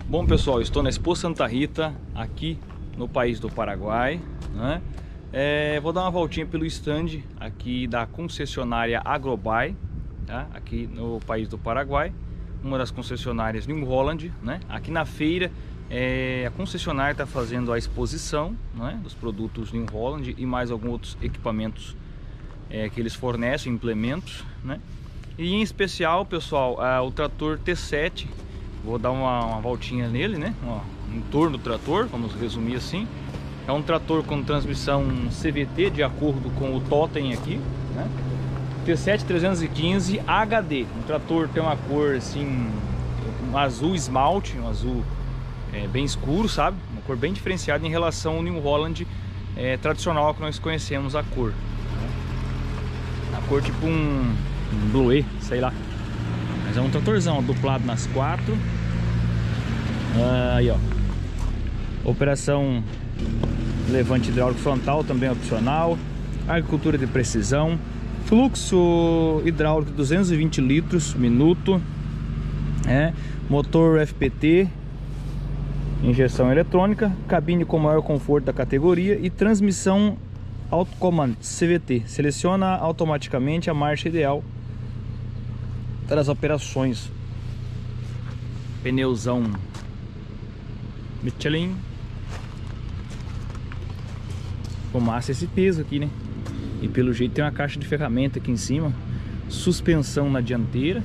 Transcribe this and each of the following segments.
Bom pessoal, estou na Expo Santa Rita, aqui no país do Paraguai, né? Vou dar uma voltinha pelo stand aqui da concessionária Agrobuy, tá? Aqui no país do Paraguai, uma das concessionárias New Holland, né? Aqui na feira a concessionária está fazendo a exposição, né, dos produtos New Holland e mais alguns outros equipamentos que eles fornecem, implementos, né? E em especial, pessoal, o trator T7. Vou dar uma voltinha nele, né? Em torno do trator, vamos resumir assim. É um trator com transmissão CVT, de acordo com o totem aqui, né? T7 315 HD. O trator tem uma cor assim, um azul esmalte, um azul bem escuro, sabe? Uma cor bem diferenciada em relação ao New Holland tradicional que nós conhecemos a cor, né? A cor tipo um Blue, sei lá. Mas é um tratorzão duplado nas quatro. Aí ó, operação levante hidráulico frontal também é opcional. Agricultura de precisão. Fluxo hidráulico 220 litros minuto. Motor FPT, injeção eletrônica. Cabine com maior conforto da categoria. E transmissão autocommand CVT. Seleciona automaticamente a marcha ideal das operações. Pneuzão Michelin. Fumaça esse peso aqui, né? E pelo jeito tem uma caixa de ferramenta aqui em cima. Suspensão na dianteira.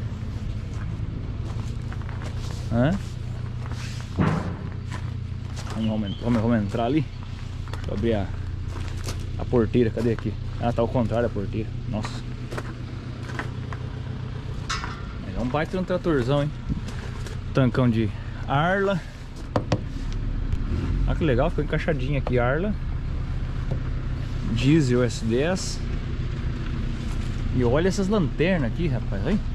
Vamos entrar ali. Deixa eu abrir a porteira. Cadê aqui? Ah, tá ao contrário a porteira. Nossa. É um baita de um tratorzão, hein? Tancão de Arla. Olha que legal, ficou encaixadinho aqui Arla. Diesel S10. E olha essas lanternas aqui, rapaz, hein?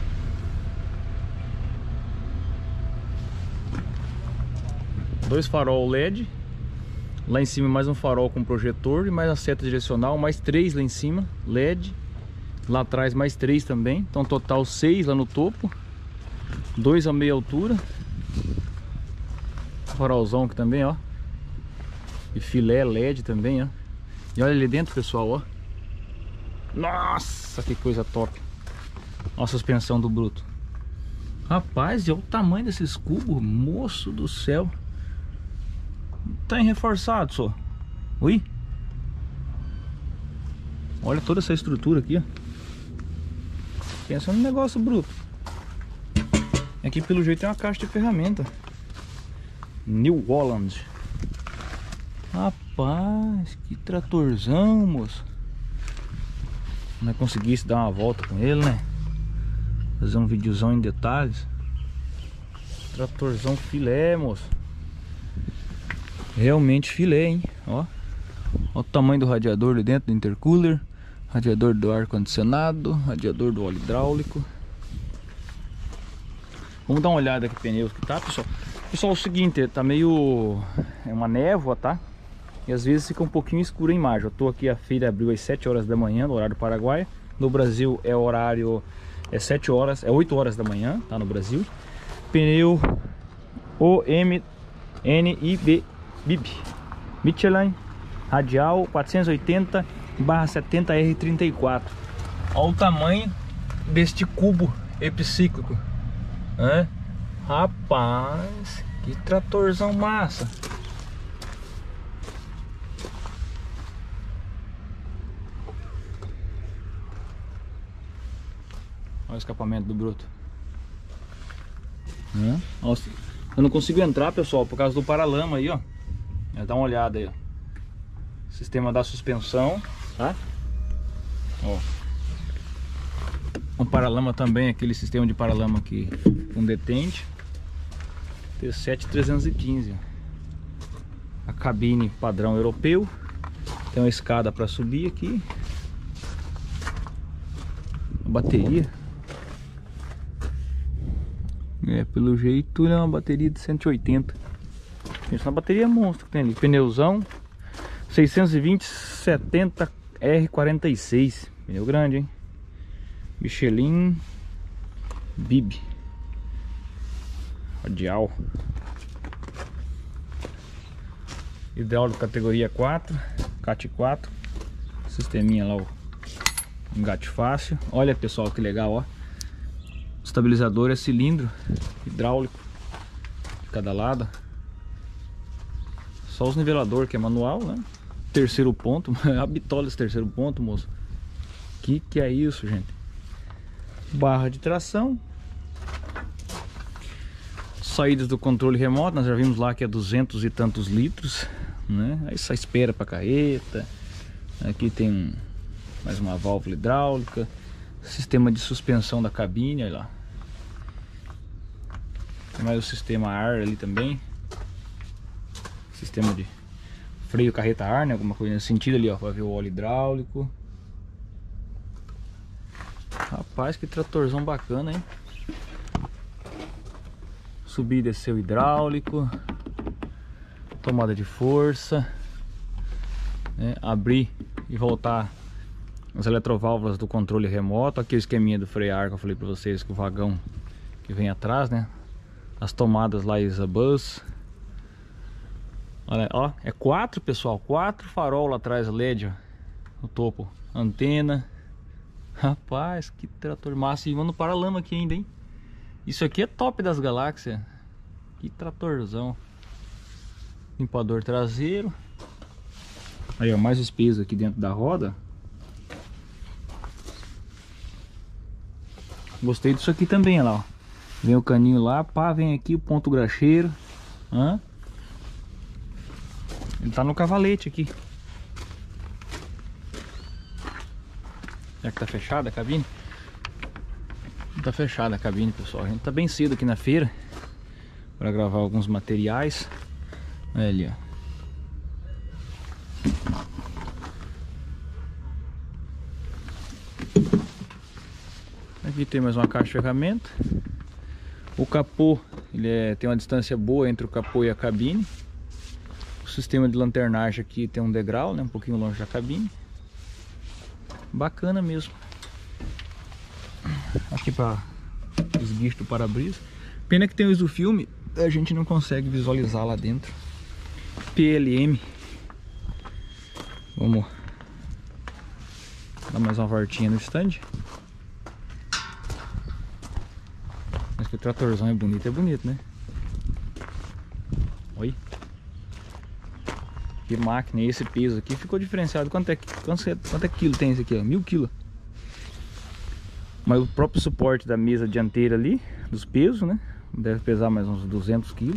Dois farol LED. Lá em cima mais um farol com projetor e mais a seta direcional, mais três lá em cima, LED. Lá atrás mais 3 também. Então total 6 lá no topo. 2 a meia altura. Farolzão aqui também, ó. E filé LED também, ó. E olha ali dentro, pessoal, ó. Nossa, que coisa top. Olha a suspensão do bruto. Rapaz, olha o tamanho desses cubos. Moço do céu. Tá reforçado só. Ui. Olha toda essa estrutura aqui, ó. Pensa no negócio bruto. Aqui pelo jeito tem uma caixa de ferramenta New Holland. Rapaz, que tratorzão, moço. Não é conseguisse dar uma volta com ele, né? Fazer um videozão em detalhes. Tratorzão filé, moço. Realmente filé, hein? Ó. Ó o tamanho do radiador ali dentro do intercooler. Radiador do ar-condicionado, radiador do óleo hidráulico. Vamos dar uma olhada aqui pneus que tá, pessoal. Pessoal, é o seguinte, tá meio... é uma névoa, tá? E às vezes fica um pouquinho escura a imagem. Eu tô aqui, a feira abriu às 7 horas da manhã, no horário do Paraguai. No Brasil é horário... é 7 horas, é 8 horas da manhã, tá? No Brasil. Pneu OMNIB BIB Michelin radial 480/70R34. Olha o tamanho deste cubo epicíclico. Rapaz, que tratorzão massa. Olha o escapamento do bruto. Eu não consigo entrar, pessoal, por causa do paralama aí, ó. Dá uma olhada aí, ó. Sistema da suspensão, tá? Ó. Um paralama também, aquele sistema de paralama aqui com detente. T7 315, ó. A cabine padrão europeu. Tem uma escada para subir aqui. A bateria. Pelo jeito é uma bateria de 180. Pensa na bateria monstro que tem ali. Pneuzão 620/70R46. Pneu grande, hein? Michelin BIB radial. hidráulico categoria 4, CAT 4, sisteminha lá, o engate fácil. Olha pessoal que legal, ó. O estabilizador é cilindro hidráulico de cada lado. Só os nivelador que é manual, né? Terceiro ponto, a bitola esse terceiro ponto, moço. Que é isso, gente? Barra de tração. Saídas do controle remoto, nós já vimos lá que é 200 e tantos litros, né? Aí só espera para carreta. Aqui tem mais uma válvula hidráulica, sistema de suspensão da cabine, olha lá. Tem mais o sistema ar ali também, sistema de freio carreta ar, né? Alguma coisa nesse sentido ali, ó, para ver o óleo hidráulico. Rapaz, que tratorzão bacana, hein? Subir e descer o hidráulico, tomada de força, né? Abrir e voltar as eletroválvulas do controle remoto. Aqui o esqueminha do freio a ar que eu falei para vocês, que o vagão que vem atrás, né? As tomadas lá Isabus. Olha, ó, é 4, pessoal, 4 farol lá atrás LED, ó, no topo, antena. Rapaz, que trator massa. E mano, paralama aqui ainda, hein? Isso aqui é top das galáxias. Que tratorzão. Limpador traseiro. Aí, ó, mais os pesos aqui dentro da roda. Gostei disso aqui também, olha lá, ó. Vem o caninho lá, pá, vem aqui o ponto graxeiro. Hã? Ele tá no cavalete aqui. Será que tá fechada a cabine? Tá fechada a cabine, pessoal. A gente tá bem cedo aqui na feira para gravar alguns materiais. Olha ali, ó. Aqui tem mais uma caixa de ferramenta. O capô, ele tem uma distância boa entre o capô e a cabine. O sistema de lanternagem aqui tem um degrau, né, um pouquinho longe da cabine. Bacana mesmo. Aqui para esguicho do para-brisa. Pena que tem o isofilme, a gente não consegue visualizar lá dentro. PLM. Vamos dar mais uma voltinha no stand. Mas que o tratorzão é bonito, né? Oi. Que máquina, e esse peso aqui ficou diferenciado. Quanto é quilo tem esse aqui, ó? 1000 kg. Mas o próprio suporte da mesa dianteira ali, dos pesos, né? Deve pesar mais uns 200 kg.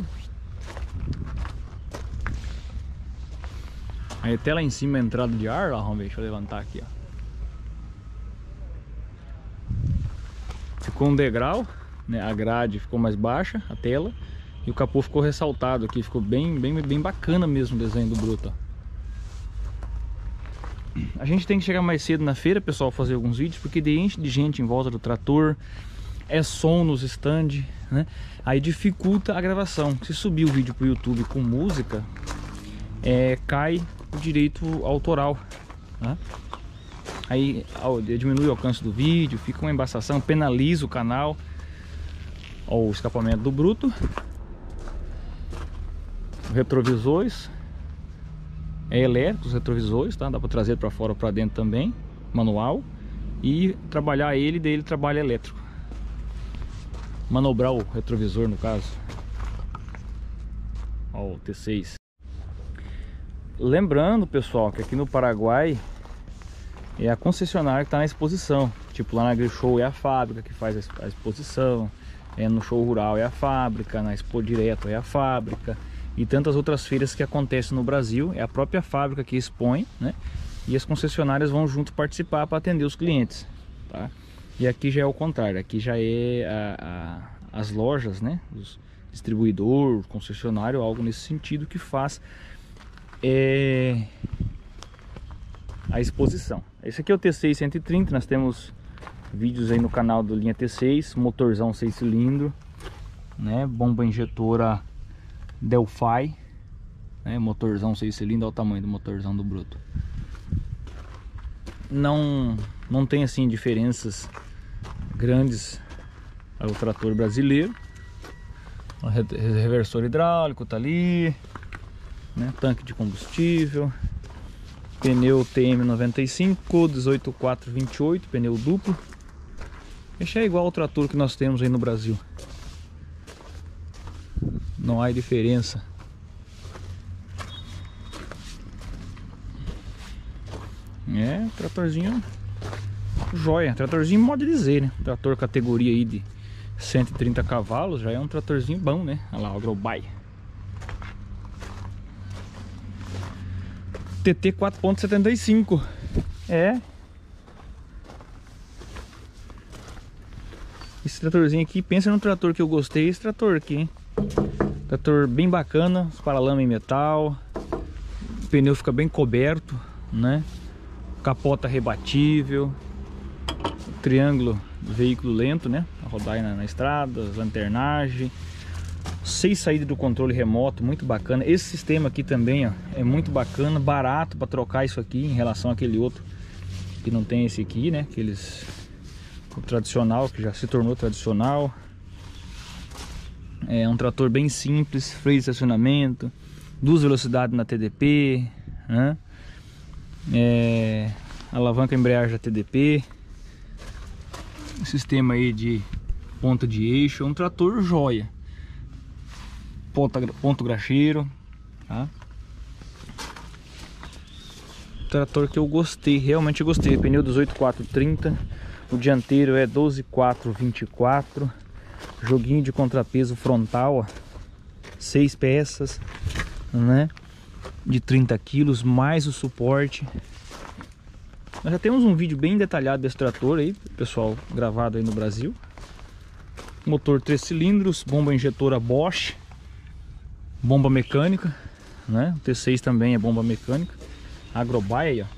Aí até lá em cima a entrada de ar, ó, vamos ver, deixa eu levantar aqui, ó. Ficou um degrau, né? A grade ficou mais baixa, a tela. E o capô ficou ressaltado aqui, ficou bem bacana mesmo o desenho do bruto, ó. A gente tem que chegar mais cedo na feira, pessoal, fazer alguns vídeos, porque enche de gente em volta do trator, é som nos stand, né? Aí dificulta a gravação. Se subir o vídeo pro YouTube com música, cai o direito autoral, né? Aí diminui o alcance do vídeo, fica uma embaçação, penaliza o canal. Ó, o escapamento do bruto. Retrovisores elétricos, retrovisores, tá? Dá para trazer para fora ou para dentro também, manual, e trabalhar ele, daí ele trabalha elétrico, manobrar o retrovisor no caso. Ó, o T6. Lembrando, pessoal, que aqui no Paraguai é a concessionária que está na exposição. Tipo, lá na AgriShow é a fábrica que faz a exposição, no Show Rural é a fábrica, na Expo Direto é a fábrica. E tantas outras feiras que acontecem no Brasil, é a própria fábrica que expõe, né? E as concessionárias vão junto participar para atender os clientes, tá? E aqui já é o contrário, aqui já é as lojas, né? Os distribuidor, concessionário, algo nesse sentido que faz a exposição. Esse aqui é o T6 130, nós temos vídeos aí no canal do Linha T6, motorzão 6 cilindros, né? Bomba injetora Delphi, né? Motorzão 6 cilindros, olha o tamanho do motorzão do bruto. Não tem assim diferenças grandes ao trator brasileiro. O reversor hidráulico tá ali, né? Tanque de combustível, pneu TM95, 18428, pneu duplo. Esse é igual ao trator que nós temos aí no Brasil. Não há diferença. É, tratorzinho joia, tratorzinho modo de dizer, né? Trator categoria aí de 130 cavalos, já é um tratorzinho bom, né? Olha lá, o Agrobai. TT 4.75. É. Esse tratorzinho aqui, pensa no trator que eu gostei, esse trator aqui, hein? Trator bem bacana, os paralamas em metal, o pneu fica bem coberto, né? Capota rebatível, triângulo veículo lento, né? A rodar aí na estrada, lanternagem, 6 saídas do controle remoto, muito bacana. Esse sistema aqui também, ó, é muito bacana, barato para trocar isso aqui em relação àquele outro que não tem esse aqui, né? Aqueles, o tradicional, que já se tornou tradicional. É um trator bem simples, freio de estacionamento, 2 velocidades na TDP, né? Alavanca embreagem da TDP, sistema aí de ponta de eixo, é um trator joia, ponto graxeiro, tá? Trator que eu gostei, realmente gostei. Pneu 18430, o dianteiro é 12424, joguinho de contrapeso frontal, ó, 6 peças, né? De 30 quilos, mais o suporte. Nós já temos um vídeo bem detalhado desse trator aí, pessoal, gravado aí no Brasil. Motor 3 cilindros, bomba injetora Bosch, bomba mecânica, né? O T6 também é bomba mecânica. Agrobai aí, ó.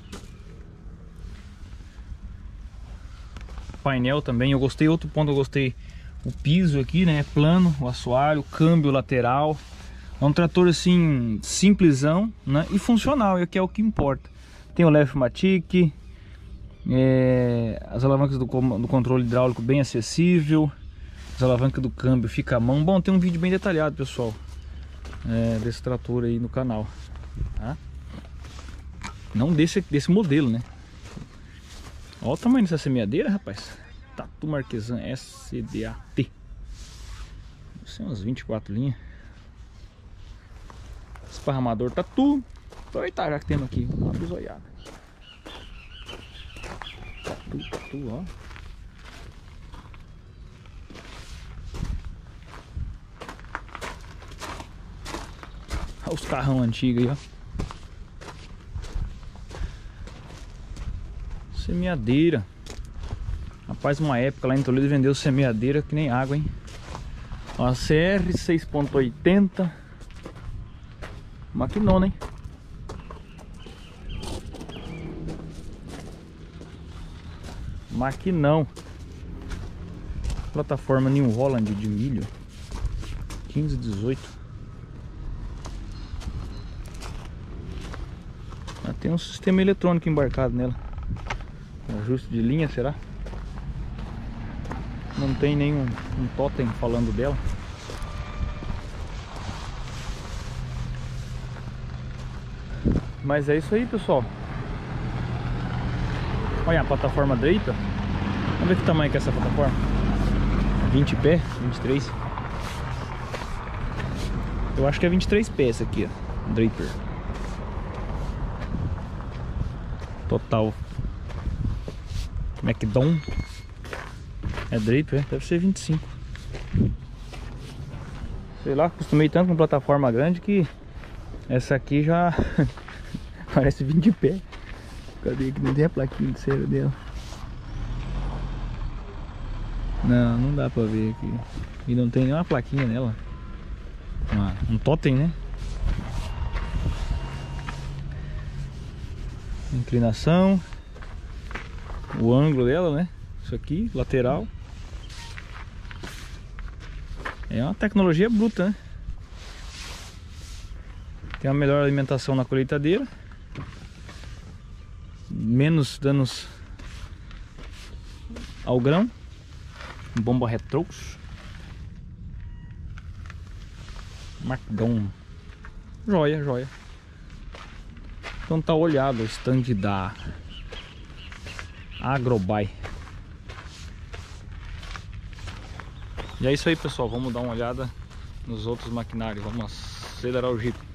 Painel também, eu gostei, outro ponto eu gostei, o piso aqui, né? Plano, o assoalho, câmbio lateral. É um trator assim, simplesão, né? E funcional, que é o que importa. Tem o Levematic, as alavancas do controle hidráulico bem acessível, as alavancas do câmbio fica à mão. Bom, tem um vídeo bem detalhado, pessoal, desse trator aí no canal, tá? Não desse modelo, né? Olha o tamanho dessa semeadeira, rapaz. Tatu Marquesan SDAT. Deve ser umas 24 linhas. Esparramador Tatu. Eita, já que temos aqui uma bisoiada. Tatu, ó. Olha os carrão antigos aí, ó. Semeadeira. Rapaz, uma época lá em Toledo vendeu semeadeira que nem água, hein? Ó, CR 6.80. Maquinona, hein? Maquinão. Plataforma New Holland de milho 1518. Tem um sistema eletrônico embarcado nela. Ajuste de linha, será? Não tem nenhum totem falando dela. Mas é isso aí, pessoal. Olha a plataforma Draper. Vamos ver que tamanho que é essa plataforma. 20 pé, 23. Eu acho que é 23 pé essa aqui, ó. Draper. Total McDon. É Draper, deve ser 25. Sei lá, acostumei tanto com plataforma grande que essa aqui já parece 20 pé. Cadê que não tem a plaquinha de cera dela? Não dá pra ver aqui. E não tem nenhuma plaquinha nela. Um totem, né? Inclinação. O ângulo dela, né? Isso aqui, lateral. É uma tecnologia bruta, né? Tem uma melhor alimentação na colheitadeira. Menos danos ao grão. Bomba Retrox. McDon. Joia, joia. Então tá olhado o stand da Agrobuy. E é isso aí, pessoal, vamos dar uma olhada nos outros maquinários, vamos acelerar o Jeep.